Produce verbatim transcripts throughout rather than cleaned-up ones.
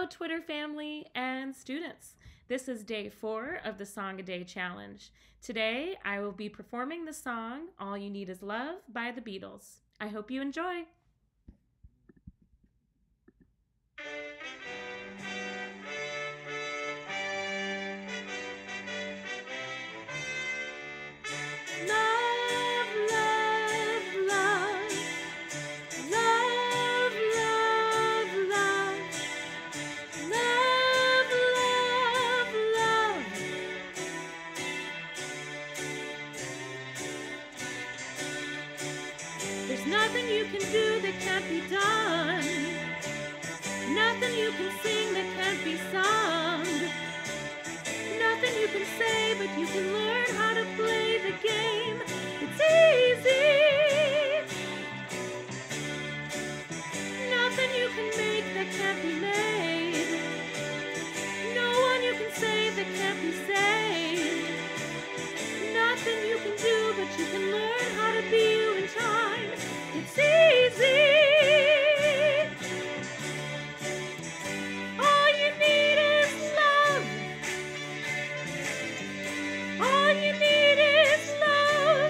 Hello, Twitter family and students. This is day four of the Song a Day Challenge. Today, I will be performing the song All You Need Is Love by the Beatles. I hope you enjoy. There's nothing you can do that can't be done. Nothing you can sing that can't be sung. Nothing you can say, but you can learn how to play the game. It's easy. Nothing you can make that can't be made. No one you can save that can't be saved. Nothing you can do, but you can learn how to be you in time. It's easy. All you need is love. All you need is love.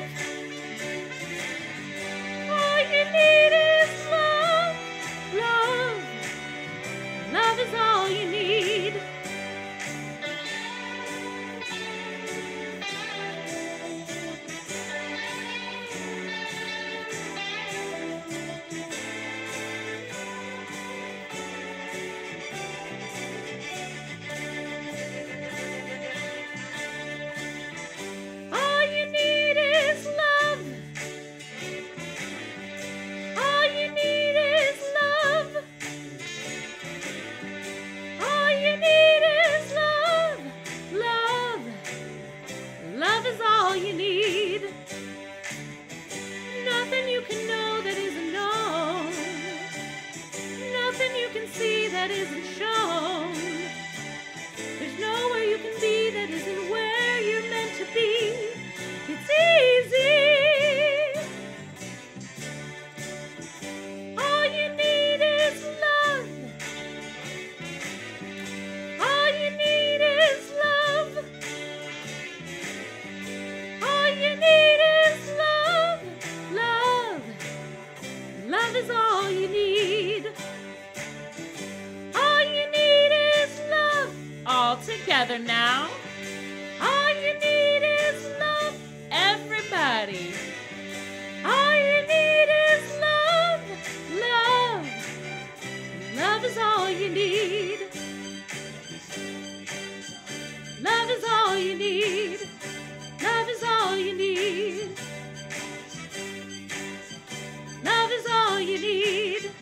All you need is love. Love. Love is all you need. Love is all you need. Nothing you can know that isn't known. Nothing you can see that isn't shown. There's nowhere you can be that isn't where you're meant to be. It's easy. All you need is love. All you need is love. All you need is love, love, love is all you need. All you need is love, all together now. All you need is love, everybody. All you need is love, love, love is all you need. Love is all you need. Love is all you need. Love is all you need.